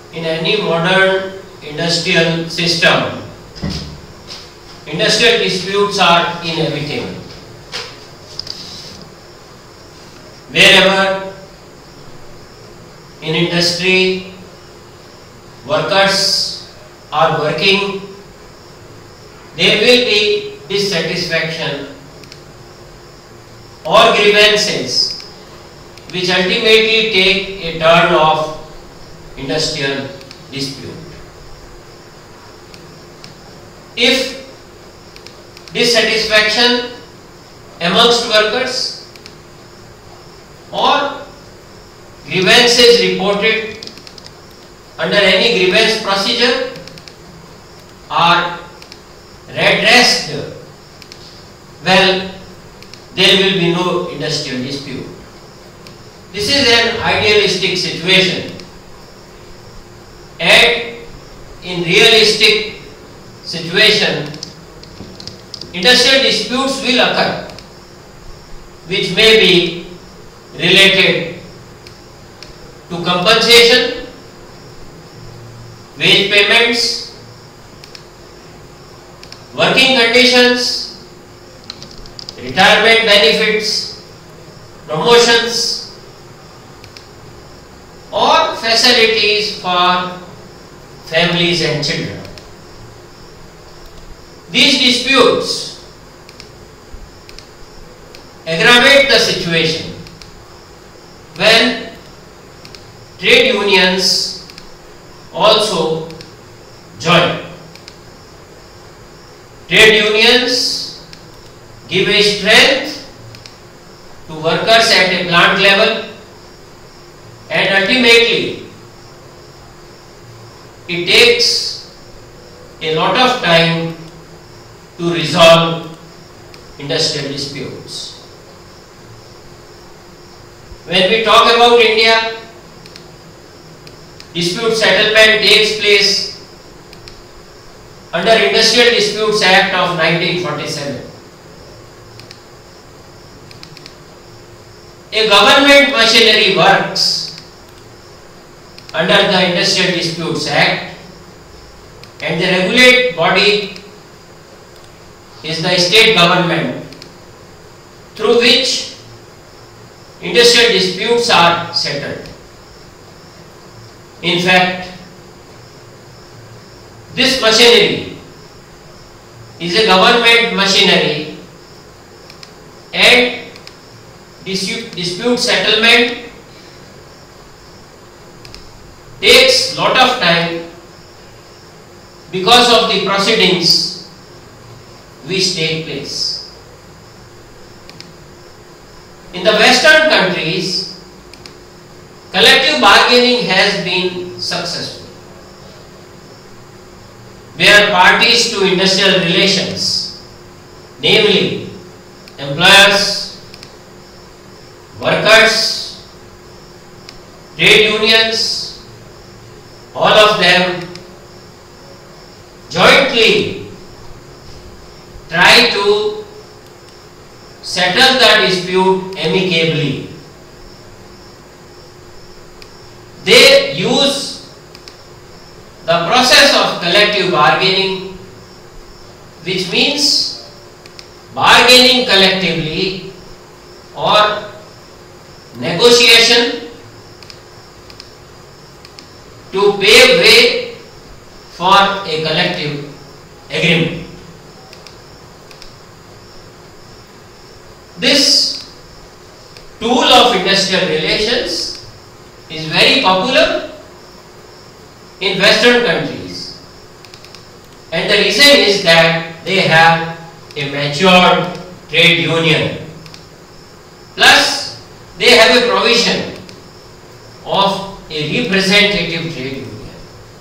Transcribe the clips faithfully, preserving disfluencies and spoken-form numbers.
in any modern industrial system, industrial disputes are inevitable. Wherever in industry workers are working, there will be dissatisfaction or grievances which ultimately take a turn of industrial dispute. If dissatisfaction amongst workers or grievances reported under any grievance procedure are redressed, well, there will be no industrial dispute. This is an idealistic situation, and in realistic situation, industrial disputes will occur, which may be related to compensation, wage payments, working conditions, retirement benefits, promotions, or facilities for families and children. These disputes aggravate the situation when trade unions also join. Trade unions give a strength to workers at a plant level, and ultimately it takes a lot of time to resolve industrial disputes. When we talk about India, dispute settlement takes place under Industrial Disputes Act of nineteen forty-seven. A government machinery works under the Industrial Disputes Act, and the regulate body is the state government, through which industrial disputes are settled. In fact, this machinery is a government machinery, and dispute, dispute settlement takes lot of time because of the proceedings which take place. In the Western countries, collective bargaining has been successful, where parties to industrial relations, namely employers, workers, trade unions, all of them jointly try to settle the dispute amicably. They use the process of collective bargaining, which means bargaining collectively or negotiation to pave way for a collective agreement. This tool of industrial relations is very popular in Western countries, and the reason is that they have a matured trade union, plus they have a provision of a representative trade union.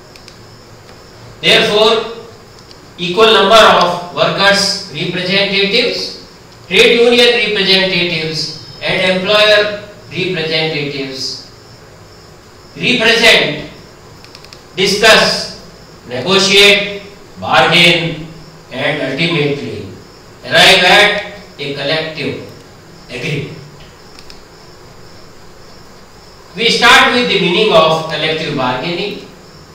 Therefore, equal number of workers representatives, trade union representatives, and employer representatives represent, discuss, negotiate, bargain, and ultimately arrive at a collective agreement. We start with the meaning of collective bargaining.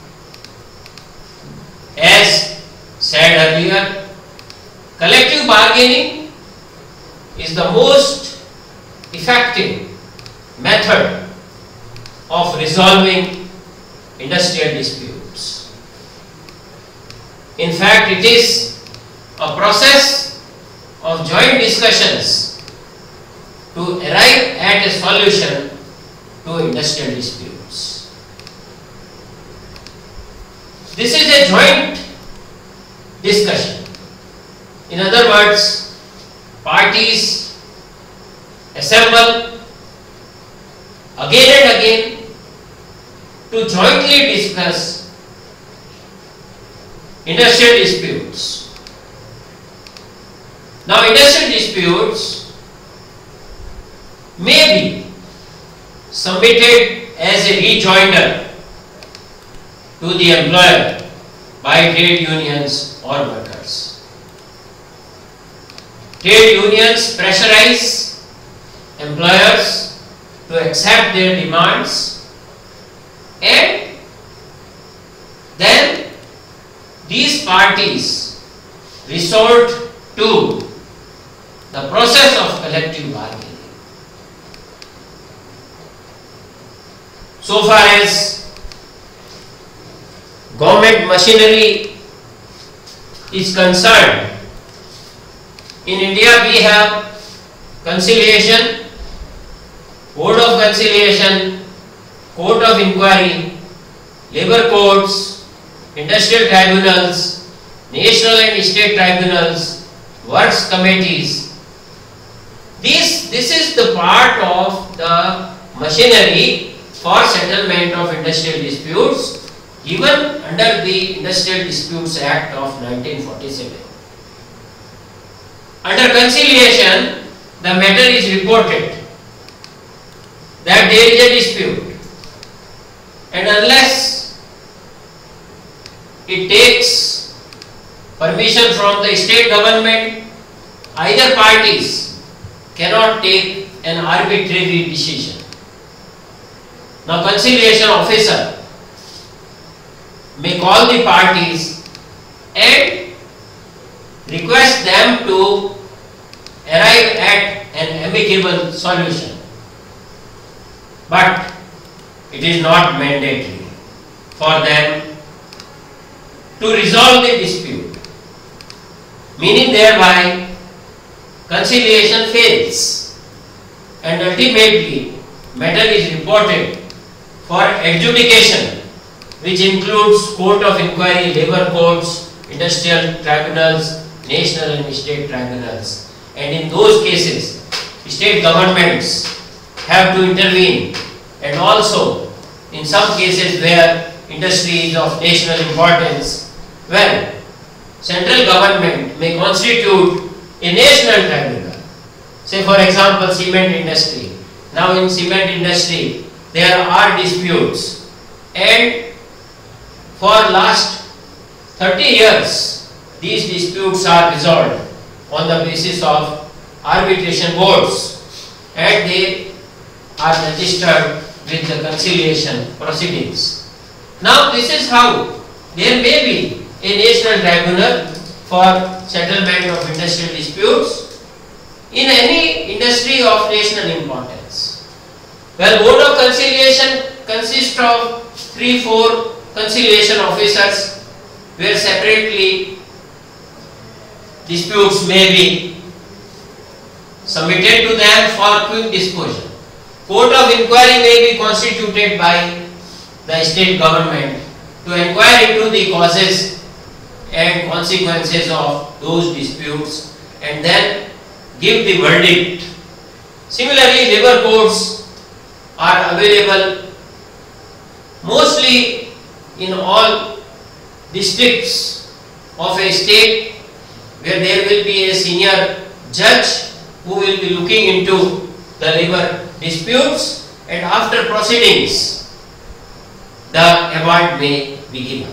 As said earlier, collective bargaining is the most effective method of resolving industrial disputes. In fact, it is a process of joint discussions to arrive at a solution to industrial disputes. This is a joint discussion. In other words, parties assemble again and again to jointly discuss industrial disputes. Now, industrial disputes may be submitted as a rejoinder to the employer by trade unions or workers. Trade unions pressurize employers to accept their demands, and then these parties resort to the process of collective bargaining. So far as government machinery is concerned, in India we have conciliation, Board of Conciliation, Court of Inquiry, Labour Courts, Industrial Tribunals, National and State Tribunals, Works Committees. This, this is the part of the machinery for settlement of industrial disputes given under the Industrial Disputes Act of nineteen forty-seven. Under conciliation, the matter is reported that there is a dispute, and unless it takes permission from the state government, either parties cannot take an arbitrary decision. Now, conciliation officer may call the parties and request them to arrive at an amicable solution, but it is not mandatory for them to resolve the dispute, meaning thereby conciliation fails and ultimately matter is reported for adjudication, which includes Court of Inquiry, Labour Courts, Industrial Tribunals, National and State Tribunals. And in those cases, state governments have to intervene, and also in some cases where industry is of national importance, well, central government may constitute a national tribunal. Say for example, cement industry. Now in cement industry, there are disputes, and for last thirty years, these disputes are resolved on the basis of arbitration boards, and they are registered with the conciliation proceedings. Now this is how there may be a national tribunal for settlement of industrial disputes in any industry of national importance. Well, Board of Conciliation consists of three, four conciliation officers, where separately disputes may be submitted to them for quick disposal. Court of Inquiry may be constituted by the state government to inquire into the causes and consequences of those disputes and then give the verdict. Similarly, labour courts are available mostly in all districts of a state, where there will be a senior judge who will be looking into the labour disputes, and after proceedings the award may be given.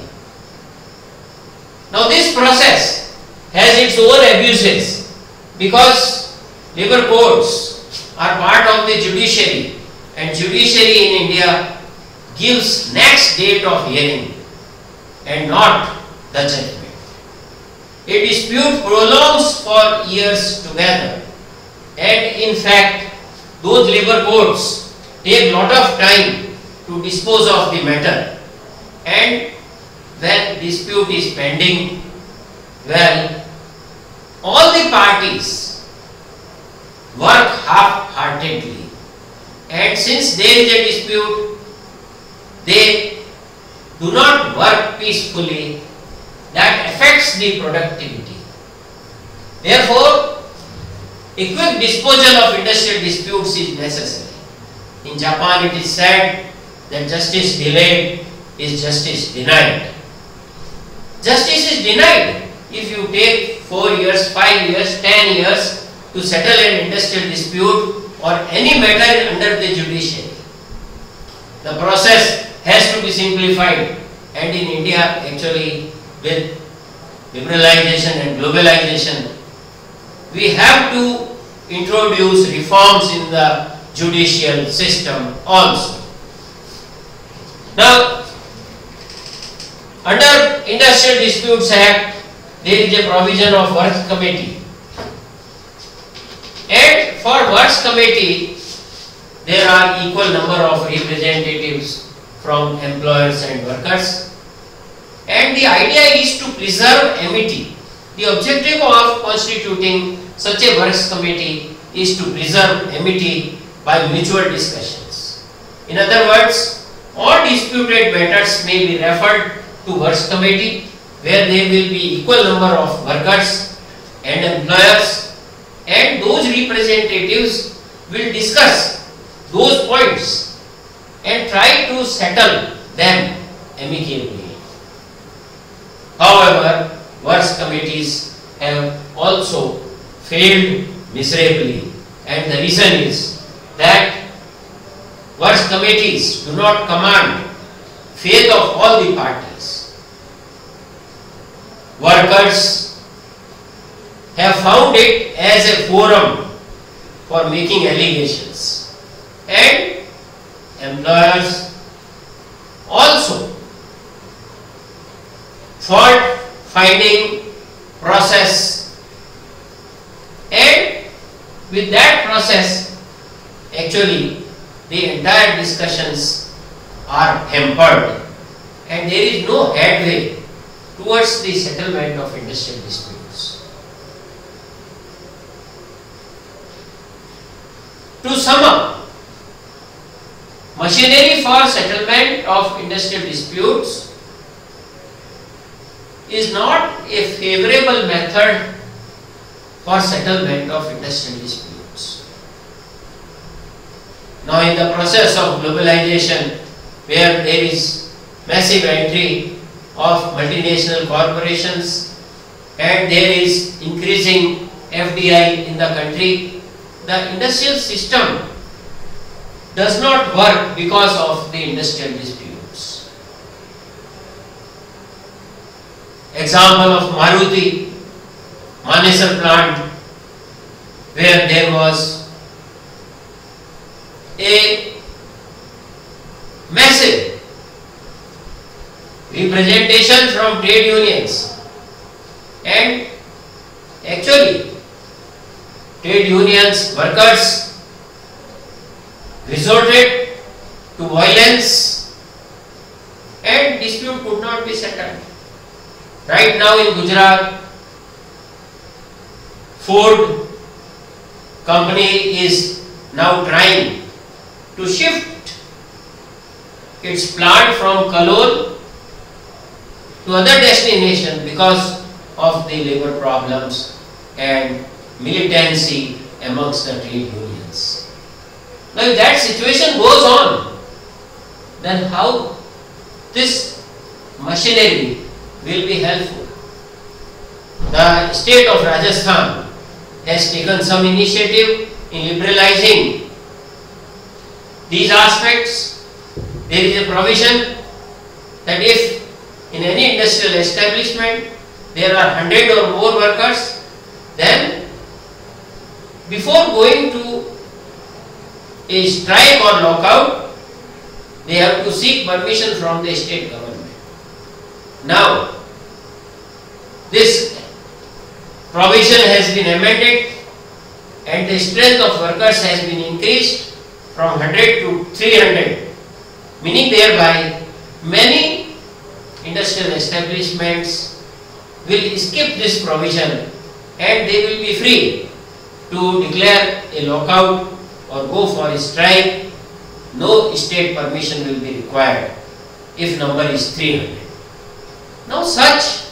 Now this process has its own abuses, because labour courts are part of the judiciary, and judiciary in India gives next date of hearing and not the judgment. A dispute prolongs for years together, and in fact those labor courts take lot of time to dispose of the matter, and when dispute is pending, well, all the parties work half-heartedly, and since there is a dispute, they do not work peacefully. That affects the productivity. Therefore, a quick disposal of industrial disputes is necessary. In Japan it is said that justice delayed is justice denied. Justice is denied if you take four years, five years, ten years to settle an industrial dispute or any matter under the judiciary. The process has to be simplified, and in India actually with liberalization and globalization, we have to introduce reforms in the judicial system also. Now, under Industrial Disputes Act, there is a provision of Works Committee, and for Works Committee there are equal number of representatives from employers and workers, and the idea is to preserve amity. The objective of constituting such a Works Committee is to preserve amity by mutual discussions. In other words, all disputed matters may be referred to Works Committee, where there will be equal number of workers and employers, and those representatives will discuss those points and try to settle them amicably. However, Works Committees have also failed miserably, and the reason is that Works Committees do not command faith of all the parties. Workers have found it as a forum for making allegations, and employers also fault finding process, and with that process actually the entire discussions are hampered, and there is no headway towards the settlement of industrial disputes. To sum up, machinery for settlement of industrial disputes is not a favorable method for settlement of industrial disputes. Now, in the process of globalization, where there is massive entry of multinational corporations and there is increasing F D I in the country, the industrial system does not work because of the industrial disputes. Example of Maruti Manesar plant, where there was a massive representation from trade unions, and actually trade unions, workers resorted to violence and dispute could not be settled. Right now in Gujarat, Ford company is now trying to shift its plant from Kalol to other destination because of the labor problems and militancy amongst the trade unions. Now, if that situation goes on, then how this machinery will be helpful? The state of Rajasthan has taken some initiative in liberalizing these aspects. There is a provision that if in any industrial establishment there are one hundred or more workers, then before going to a strike or lockout, they have to seek permission from the state government. Now, this provision has been amended and the strength of workers has been increased from one hundred to three hundred, meaning thereby many industrial establishments will skip this provision and they will be free to declare a lockout or go for a strike. No state permission will be required if number is three hundred. Now such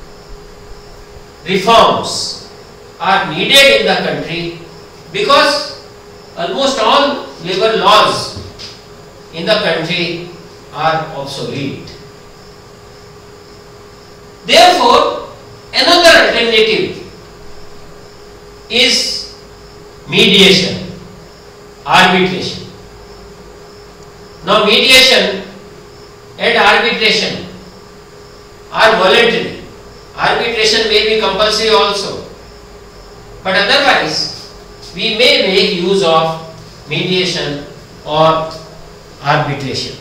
reforms are needed in the country because almost all labor laws in the country are obsolete. Therefore, another alternative is mediation, arbitration. Now mediation and arbitration are voluntary. Arbitration may be compulsory also, but otherwise we may make use of mediation or arbitration.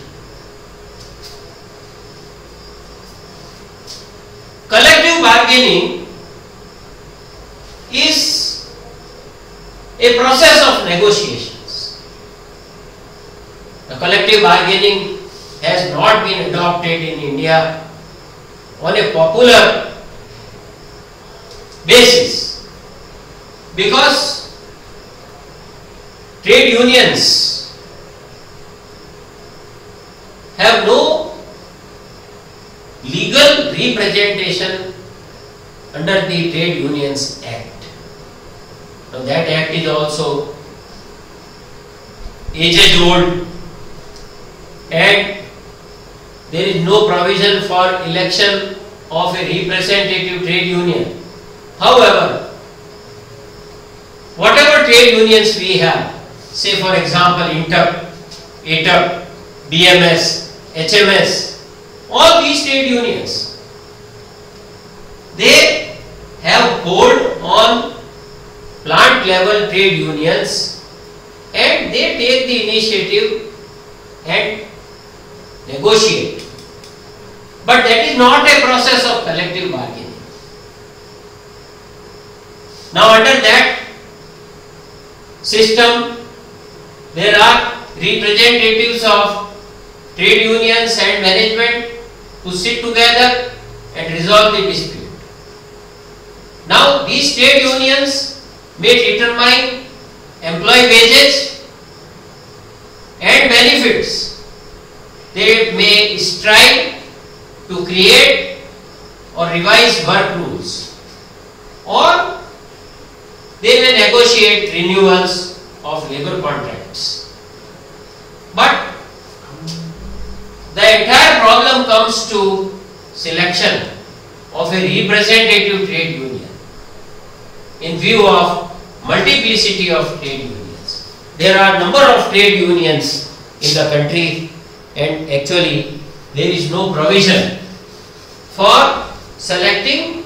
Collective bargaining is a process of negotiations. The collective bargaining has not been adopted in India on a popular basis because trade unions have no legal representation under the Trade Unions Act. Now that act is also ages old and there is no provision for election of a representative trade union. However, whatever trade unions we have, say for example I N T U P, A T U P, B M S, H M S, all these trade unions, they have hold on plant level trade unions and they take the initiative and negotiate. But that is not a process of collective bargaining. Now under that system, there are representatives of trade unions and management who sit together and resolve the dispute. Now these trade unions may determine employee wages and benefits. They may strive to create or revise work rules, or they may negotiate renewals of labor contracts. But the entire problem comes to selection of a representative trade union in view of multiplicity of trade unions. There are number of trade unions in the country and actually there is no provision for selecting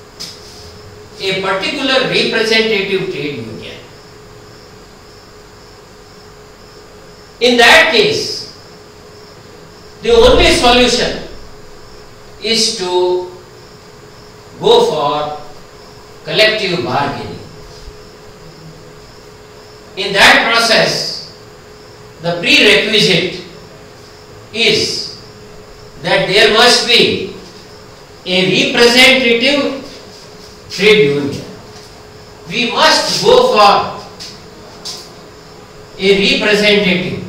a particular representative trade union. In that case, the only solution is to go for collective bargaining. In that process, the prerequisite is that there must be a representative trade union. We must go for a representative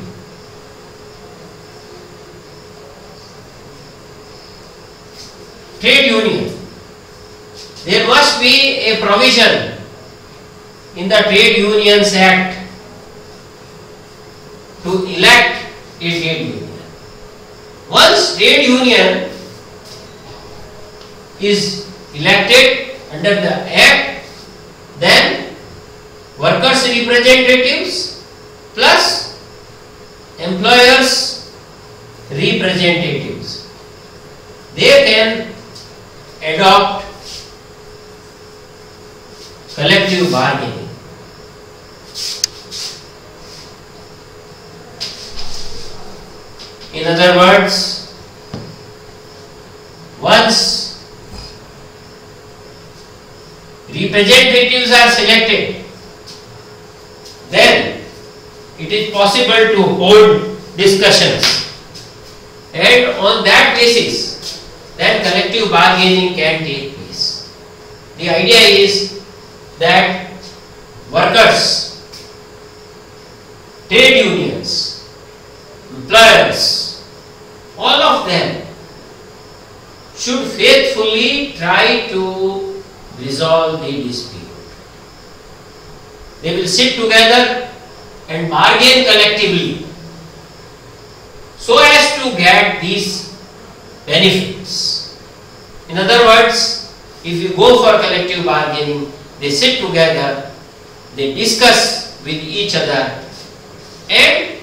trade union. There must be a provision in the Trade Unions Act to elect a trade union. Once trade union is elected under the Act, then workers' representatives plus employers' representatives, they can adopt collective bargaining. In other words, once representatives are selected, then it is possible to hold discussions, and on that basis then collective bargaining can take place. The idea is that workers, trade unions, employers, all of them should faithfully try to resolve the dispute. They will sit together and bargain collectively so as to get these benefits. In other words, if you go for collective bargaining, they sit together, they discuss with each other, and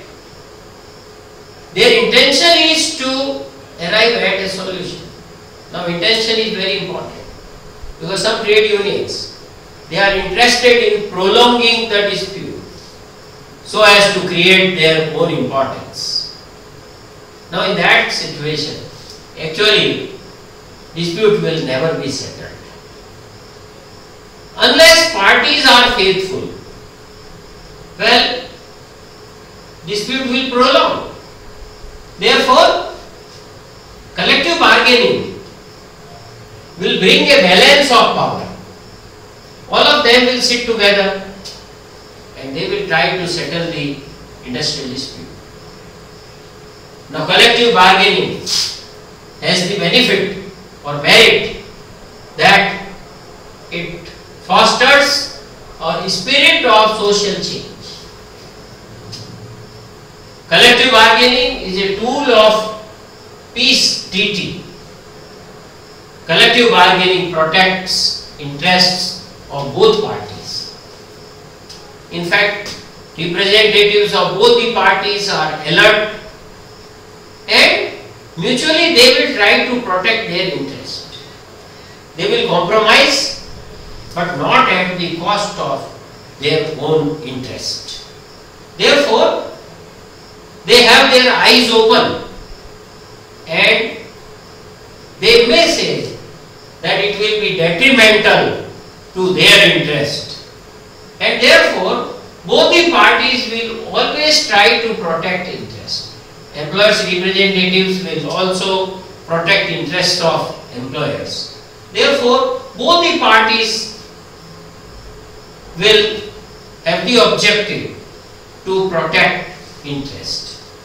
their intention is to arrive at a solution. Now, intention is very important, because some trade unions, they are interested in prolonging the dispute so as to create their own importance. Now, in that situation, actually, dispute will never be settled unless parties are faithful. Well, dispute will prolong. Therefore, collective bargaining will bring a balance of power. All of them will sit together and they will try to settle the industrial dispute. Now, collective bargaining has the benefit or merit that it fosters a spirit of social change. Collective bargaining is a tool of peace treaty. Collective bargaining protects interests of both parties. In fact, representatives of both the parties are alert and mutually they will try to protect their interest. They will compromise, but not at the cost of their own interest. Therefore, they have their eyes open and they may say that it will be detrimental to their interest, and therefore both the parties will always try to protect interest. Employers' representatives will also protect interests of employers. Therefore, both the parties will have the objective to protect interest.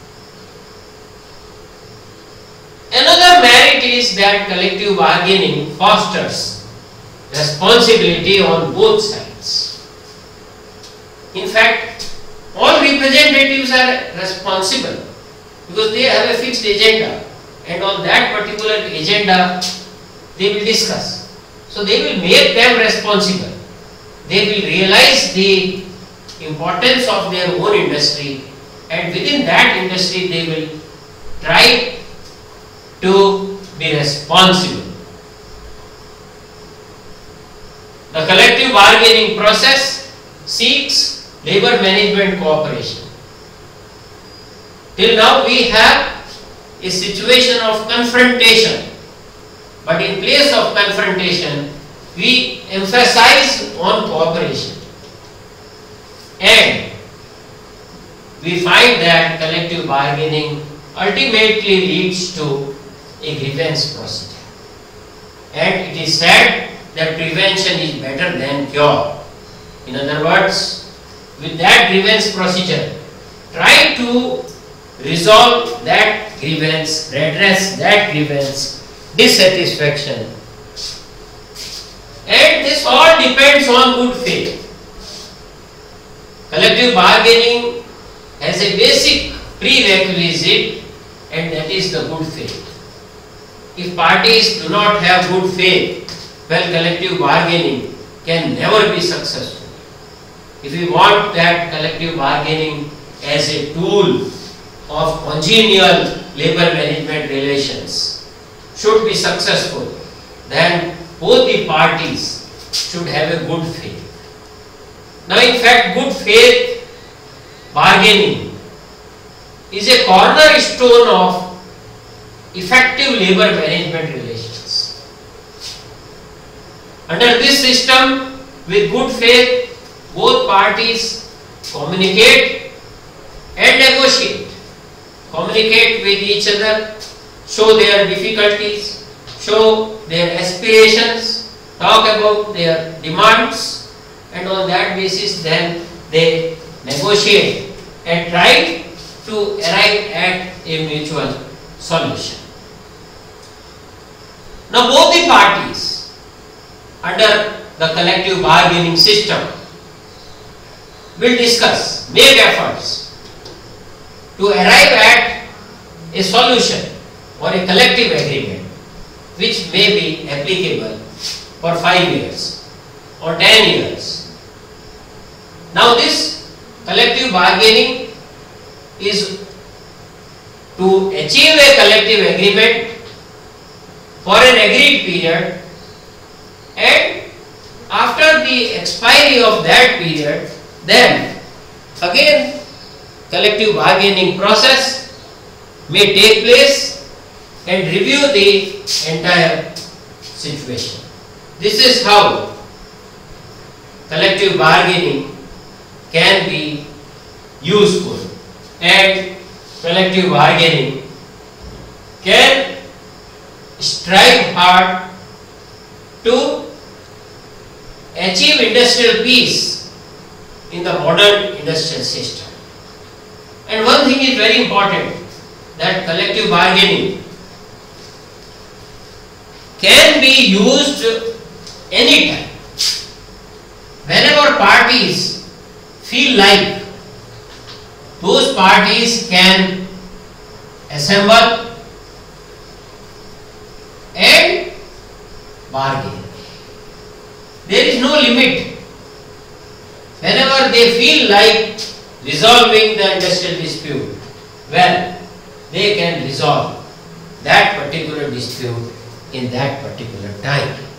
Another merit is that collective bargaining fosters responsibility on both sides. In fact, all representatives are responsible because they have a fixed agenda, and on that particular agenda they will discuss. So they will make them responsible. They will realize the importance of their own industry, and within that industry they will try to be responsible. The collective bargaining process seeks labor management cooperation. Till now we have a situation of confrontation, but in place of confrontation we emphasize on cooperation, and we find that collective bargaining ultimately leads to a grievance procedure, and it is said that prevention is better than cure. In other words, with that grievance procedure, try to resolve that grievance, redress that grievance, dissatisfaction, and this all depends on good faith. Collective bargaining has a basic prerequisite, and that is the good faith. If parties do not have good faith, well, collective bargaining can never be successful. If we want that collective bargaining as a tool of congenial labor management relations should be successful, then both the parties should have a good faith. Now, in fact, good faith bargaining is a cornerstone of effective labor management relations. Under this system, with good faith, both parties communicate and negotiate. Communicate with each other, show their difficulties, show their aspirations, talk about their demands, and on that basis then they negotiate and try to arrive at a mutual solution. Now both the parties under the collective bargaining system will discuss, make efforts to arrive at a solution or a collective agreement which may be applicable for five years or ten years. Now this collective bargaining is to achieve a collective agreement for an agreed period, and after the expiry of that period, then again collective bargaining process may take place and review the entire situation. This is how collective bargaining can be useful, and collective bargaining can strive hard to achieve industrial peace in the modern industrial system. And one thing is very important, that collective bargaining can be used anytime. Whenever parties feel like, those parties can assemble and bargain. There is no limit. Whenever they feel like resolving the industrial dispute, well, they can resolve that particular dispute in that particular time.